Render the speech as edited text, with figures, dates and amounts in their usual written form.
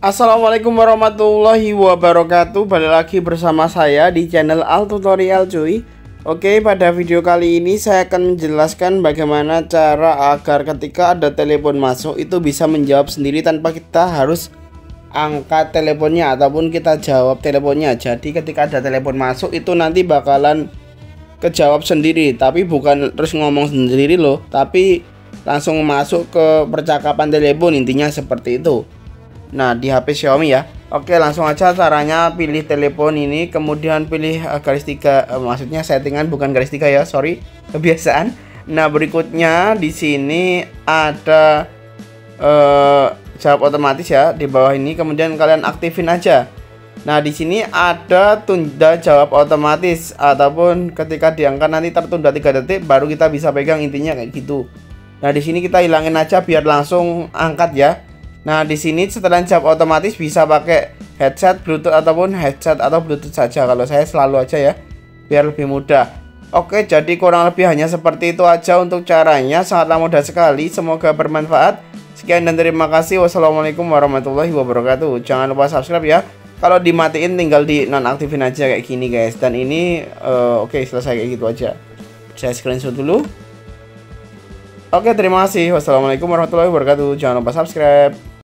Assalamualaikum warahmatullahi wabarakatuh. Balik lagi bersama saya di channel Al Tutorial cuy. Oke, pada video kali ini saya akan menjelaskan bagaimana cara agar ketika ada telepon masuk itu bisa menjawab sendiri tanpa kita harus angkat teleponnya ataupun kita jawab teleponnya. Jadi ketika ada telepon masuk itu nanti bakalan kejawab sendiri, tapi bukan terus ngomong sendiri loh, tapi langsung masuk ke percakapan telepon, intinya seperti itu. Nah, di HP Xiaomi ya. Oke, langsung aja caranya. Pilih telepon ini, kemudian pilih garis 3, maksudnya settingan bukan garis 3 ya, sorry, kebiasaan. Nah, berikutnya di sini ada jawab otomatis ya di bawah ini, kemudian kalian aktifin aja. Nah, di sini ada tunda jawab otomatis ataupun ketika diangkat nanti tertunda 3 detik baru kita bisa pegang, intinya kayak gitu. Nah, di sini kita hilangin aja biar langsung angkat ya. Nah, di sini setelah jawab otomatis bisa pakai headset, Bluetooth ataupun headset atau Bluetooth saja. Kalau saya selalu aja ya, biar lebih mudah. Oke, jadi kurang lebih hanya seperti itu aja untuk caranya. Sangatlah mudah sekali. Semoga bermanfaat. Sekian dan terima kasih. Wassalamualaikum warahmatullahi wabarakatuh. Jangan lupa subscribe ya. Kalau dimatiin tinggal di nonaktifin aja kayak gini guys. Dan ini oke, selesai kayak gitu aja. Saya screenshot dulu. Oke, terima kasih. Wassalamualaikum warahmatullahi wabarakatuh. Jangan lupa subscribe.